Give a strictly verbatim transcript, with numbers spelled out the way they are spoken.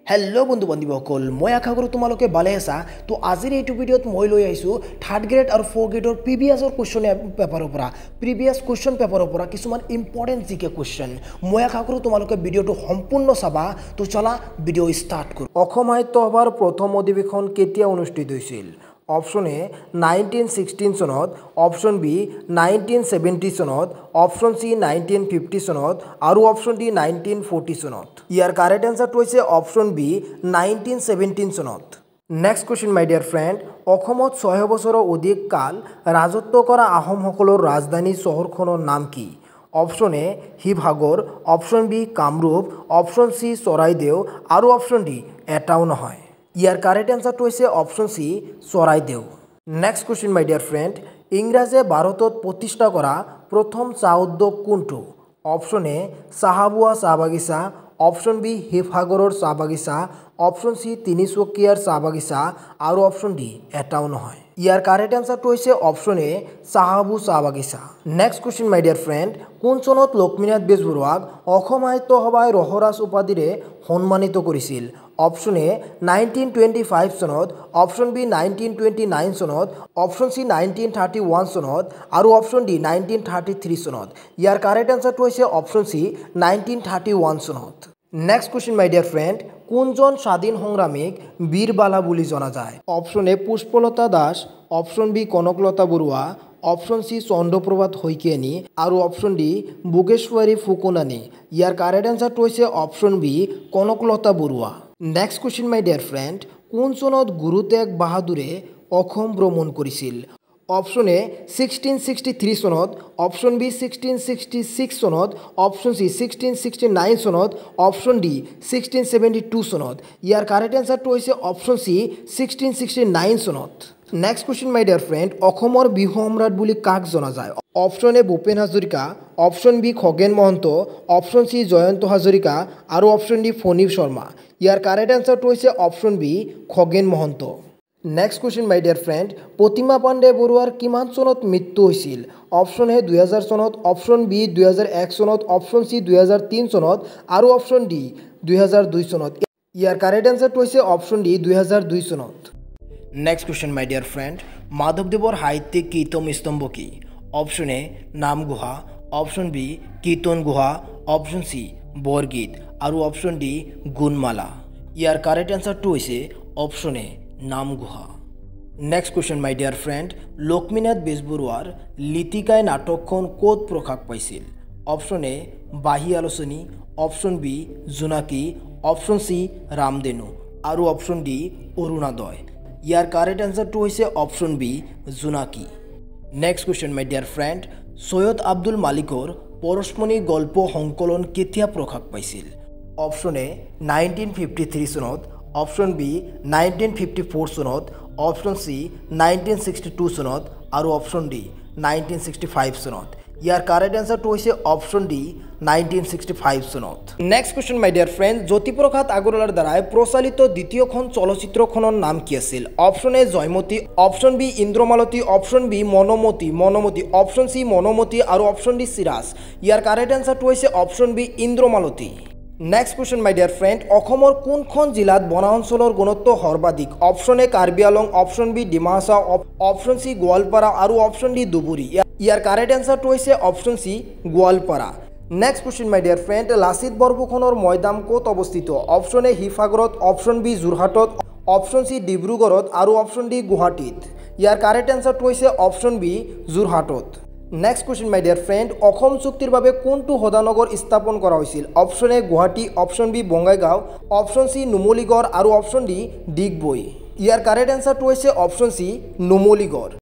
Hello बंधु बान्धवीসকল मैं आशा करूँ तुम्हारे भाले आसा। तो आजिर ये भिडिओत मैं लै आइছোঁ थार्ड ग्रेड और फोर ग्रेडर प्रिवियसर question paper previous question paper किसुमान इम्पर्टेन्ट जिके क्वेश्चन मैं आशा करूँ तुम्हारे भिडिओ सम्पूर्ण चाबा। तो चला भिडिओ स्टार्ट करूँ। অসম সাহিত্য সভাৰ प्रथम অধিৱেশন কেতিয়া অনুষ্ঠিত হৈছিল? অপশন এ নাইনটিন ছিক্সটিন চনত, অপশন বি নাইনটিন সেভেন্টি চনত, অপশন সি নাইনটিন ফিফটি চনত আৰু অপশন ডি নাইনটিন ফৰ্টি চনত। ইয়াৰ কাৰেক্ট এনসাৰটো হৈছে অপশন বি নাইনটিন সেভেন্টিন চনত। Next question my dear friend, অসমত ছয় বছৰৰ অধিক কাল ৰাজত্ব কৰা আহোমসকলৰ ৰাজধানী চহৰখনৰ নাম কি? Option A Sivasagar, option B Kamrup, option C Charaideo আৰু অপশন ডি এটাও নহয়। ইয়াৰ কাৰেক্ট এনসাৰটো হৈছে option C Charaideo. Next question my dear friend, ইংৰাজে ভাৰতত প্ৰতিষ্ঠা কৰা প্ৰথম চাহ উদ্যোগ কোনটো? অপশন এ চাহাবুৱা চাহ বাগিচা, অপশন বি শিৱসাগৰৰ চাহ বাগিচা, অপশন সি তিনিচুকীয়াৰ চাহ বাগিচা আৰু অপশন ডি এটাও নহয়। ইয়াৰ কাৰেক্ট এনসাৰটো হৈছে অপশন এ চাহাবু চাহ বাগিচা। Next question my dear friend, কোন চনত লক্ষ্মীনাথ বেজবৰুৱাক অসম সাহিত্য সভাই ৰসৰাজ উপাধিৰে সন্মানিত কৰিছিল? Option A nineteen twenty five চনত, option B nineteen twenty nine চনত, option C nineteen thirty one চনত আৰু option D nineteen thirty three চনত। ইয়াৰ কাৰেক্ট এনসাৰটো হৈছে option C nineteen thirty one চনত। Next question my dear friend, কোনজন স্বাধীন সংগ্ৰামীক বীৰবালা বুলি জনা যায়? Option A Pushpalata Das, option B Kanaklata Barua, option C চন্দ্ৰপ্ৰভাত শইকীয়ানী আৰু অপশন ডি বোগেশ্বৰী ফুকনানী। ইয়াৰ কাৰেক্ট এনসাৰটো হৈছে option B Kanaklata Barua. Next question my dear friend, কোন চনত গুৰু তেগ বাহাদুৰে অসম ভ্ৰমণ কৰিছিল? Option A sixteen sixty three চনত, option B sixteen sixty six চনত, option C sixteen sixty nine চনত, option D sixteen seventy two চনত। ইয়াৰ কাৰেক্ট এনসাৰটো হৈছে option C sixteen sixty nine চনত। Next question my dear friend, অসমৰ বিহু সম্ৰাট বুলি কাক জনা যায়? Option A Bhupen Hazarika, option B Khagen Mahanta, option C Jayanta Hazarika আৰু অপশন ডি ফণী শৰ্মা। ইয়াৰ কাৰেক্ট এনসাৰটো হৈছে option B Khagen Mahanta. Next question my dear friend, Pratima Pandey বৰুৱাৰ কিমান চনত মৃত্যু হৈছিল? অপশন এ দুহেজাৰ চনত, অপশন বি দুহেজাৰ এক চনত, অপশন চি দুহেজাৰ তিনি চনত আৰু অপশন ডি দুহেজাৰ দুই চনত। ইয়াৰ কাৰেক্ট এনসাৰটো হৈছে অপশন ডি দুহেজাৰ দুই চনত। Next question my dear friend, মাধৱদেৱৰ সাহিত্যিক কীৰ্তন স্তম্ভ কি? অপশন এ নামগুহা, অপশন বি কীৰ্তন গুহা, অপশন সি বৰগীত আৰু অপশন ডি গুণমালা। ইয়াৰ কাৰেক্ট এনসাৰটো হৈছে অপশন এ নামগুহা। Next question my dear friend, Lakshminath বেজবৰুৱাৰ লিটিকাই নাটকখন ক'ত প্ৰকাশ পাইছিল? অপশন এ বাঁহী আলোচনী, option B Jonaki, option C Ramdhenu আৰু অপশন ডি অৰুণোদয়। ইয়াৰ কাৰেক্ট এনসাৰটো হৈছে option B Jonaki. Next question my dear friend, Syed Abdul মালিকৰ পৰশমণি গল্প সংকলন কেতিয়া প্ৰকাশ পাইছিল? Option A nineteen fifty three চনত, option B nineteen fifty four চনত, option C nineteen sixty two চনত আৰু option D nineteen sixty five চনত। ইয়াৰ কাৰেক্ট এনসাৰটো হৈছে option D nineteen sixty five চনত। Next question my dear friend, Jyotiprasad আগৰৱালাৰ দ্বাৰাই প্ৰচালিত দ্বিতীয়খন চলচ্চিত্ৰখনৰ নাম কি আছিল? Option A Joymati, option B Indramalati, option B Manmati Manmati, option C Manmati আৰু অপশন ডি চিৰাজ। ইয়াৰ কাৰেক্ট এনসাৰটো হৈছে option B Indramalati. Next question my dear friend, অসমৰ কোনখন জিলাত বনাঞ্চলৰ ঘনত্ব সৰ্বাধিক? অপশন এ কাৰ্বি আলং, option B Dima Hasao, option C Goalpara আৰু অপশন ডি ধুবুৰী। ইয়াৰ কাৰেক্ট এনসাৰটো হৈছে option C Goalpara. Next question my dear friend, Lachit বৰফুকনৰ মৈদাম ক'ত অৱস্থিত? অপশন এ শিৱসাগৰত, অপশন বি যোৰহাটত, অপশন চি ডিব্ৰুগড়ত আৰু অপশন ডি গুৱাহাটীত। ইয়াৰ কাৰেক্ট এনসাৰটো হৈছে অপশন বি যোৰহাটত। Next question my dear friend, Assam চুক্তিৰ বাবে কোনটো সদানগৰ স্থাপন কৰা হৈছিল? Option A Guwahati, option B Bongaigaon, option C Numaligarh আৰু অপশন ডি ডিগবৈ। ইয়াৰ কাৰেক্ট এনসাৰটো হৈছে অপশন চি নুমলীগড়।